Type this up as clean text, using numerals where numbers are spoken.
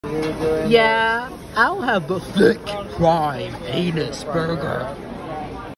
Yeah, I'll have the thick prime anus burger.